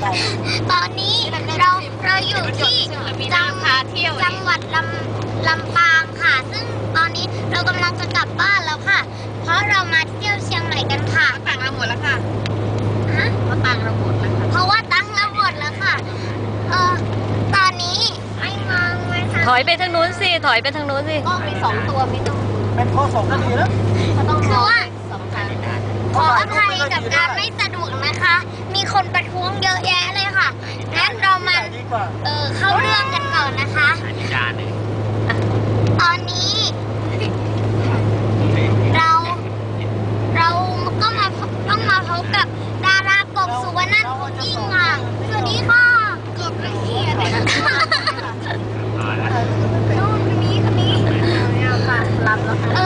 ตอนนี้เราอยู่ที่จังหวัดลำปางค่ะซึ่งตอนนี้เรากำลังจะกลับบ้านแล้วค่ะเพราะเรามาเที่ยวเชียงใหม่กันค่ะตังเราหมดแล้วค่ะฮะเพราะตังเราหมดแล้วค่ะเพราะว่าตังเราหมดแล้วค่ะตอนนี้ไอ้มองไว้ค่ะถอยไปทางนู้นสิถอยไปทางนู้นสิก็มี2 ตัวไม่ต้องเป็นข้อสองก็ดีแล้วต้องคือว่า 2 คันขออภัยกับการไม่สะดวกนะคะ มีคนประท้วงเยอะแยะเลยค่ะงั้นเรามาเข้าเรื่องกันก่อนนะคะตอนนี้เราก็ต้องมาพบกับดารากบสุวรรณพุทธิงค่ะสวัสดีค่ะกบละเอียดนู่นคนนี้เอาค่ะรับแล้วค่ะ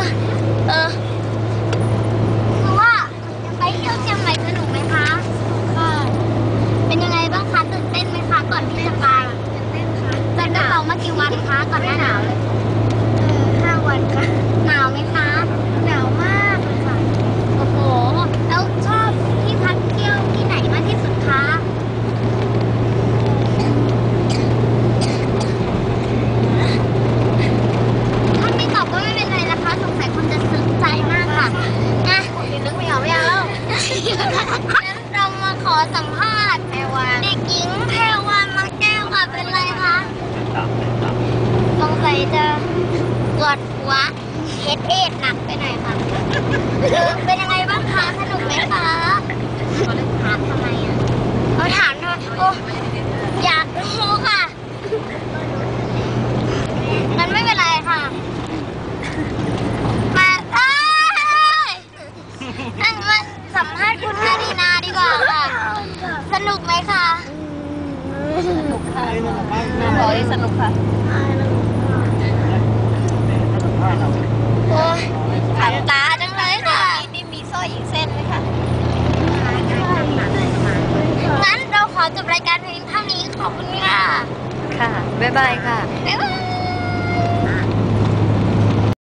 คือว่าไปเที่ยวเชียงใหม่สนุกไหมคะค่ะเป็นยังไงบ้างคะตื่นเต้นไหมคะก่อนที่จะไปตื่นเต้นค่ะไปกระเป๋ามากี่วันคะก่อนหน้าหนาวเลย5 วันค่ะหนาวไหมคะหนาวมากเลยค่ะโอ้โหแล้วชอบที่พักเที่ยวที่ไหนมากที่สุดคะถ้าไม่ตอบก็ไม่เป็นไรนะคะสงสัยคุณจะซึ้งใจมากค่ะนะนึกไม่ออกแล้วงั้นเรามาขอสัมภาษณ์เด็กหญิงแพรวามังแก้วค่ะเป็นไรคะสงสัยจะปวดหัวเอดหนักไปหน่อยค่ะเป็นยังไงบ้างคะสนุกไหมคะถามทำไมอ่ะถามทำไมโอ้อยากรู้ค่ะงั้นไม่เป็นไรค่ะมานั่นมาสัมภาษณ์คุณนาดีนาดีกว่าค่ะสนุกไหมคะสนุกค่ะขอให้สนุกค่ะโอ้ยขันตาจังเลยค่ะนี่มีสร้อยอีกเส้นไหมคะงั้นเราขอจบรายการเพียงเท่านี้ขอบคุณค่ะค่ะบ๊ายบายค่ะบ๊ายบาย